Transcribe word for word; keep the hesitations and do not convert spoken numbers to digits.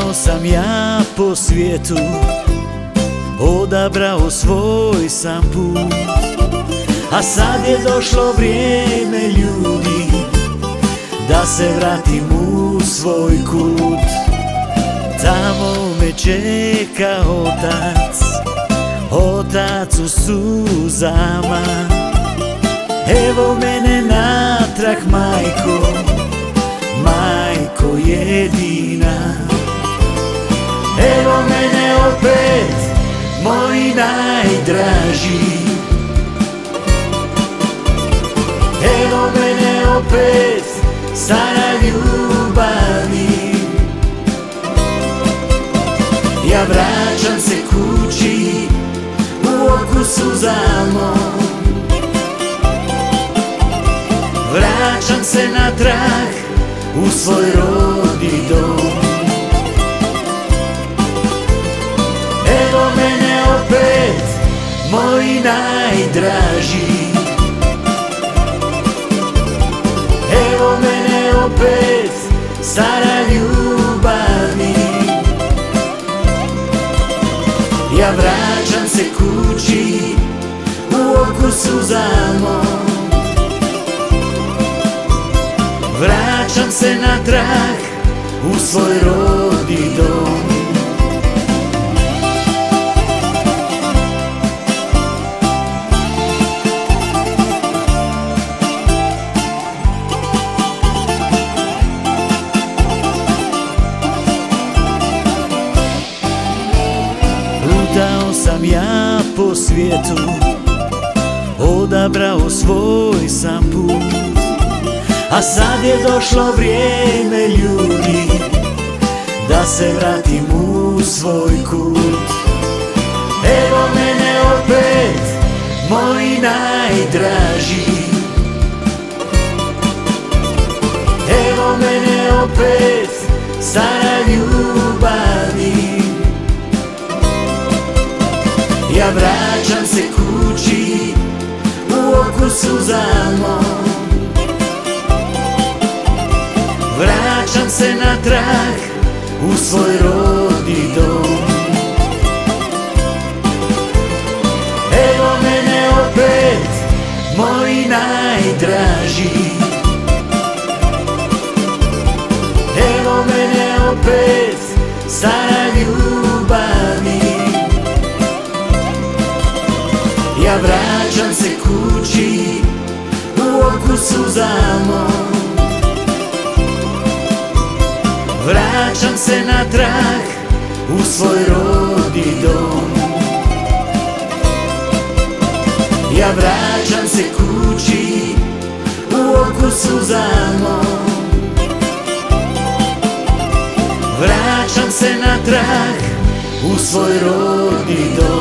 Lutao sam ja po svijetu, odabrao svoj sam put, a sad je došlo vrijeme, ljudi, da se vratim u svoj kut. Tamo me čeka otac, otac u suzama. Evo mene natrag, majko, majko jedina. Evo mene opet, moji najdraži. Evo mene opet, stara ljubavi. Ja vraćam se kući, u oku suzama. Vraćam se natrag u svoj rodni dom. Evo mene opet, moji najdraži. Evo mene opet, stara ljubavi. Ja vraćam se kući, u oku suzama. Vraćam se natrag u svoj rodni dom. Lutao sam ja po svijetu, odabrao svoj sam put, a sad je došlo vrijeme, ljudi, da se vratim u svoj kut. Evo mene opet, moji najdraži. Evo mene opet, stara ljubavi. Ja vraćam se kući, u oku suzama. Vraćam se natrag u svoj rodni dom. Evo mene opet, moji najdraži. Evo mene opet, stara ljubavi. Ja vraćam se kući, u oku suzama. Vraćam se natrag u svoj rodni dom. Ja vraćam se kući, u oku suzama. Vraćam se natrag u svoj rodni dom.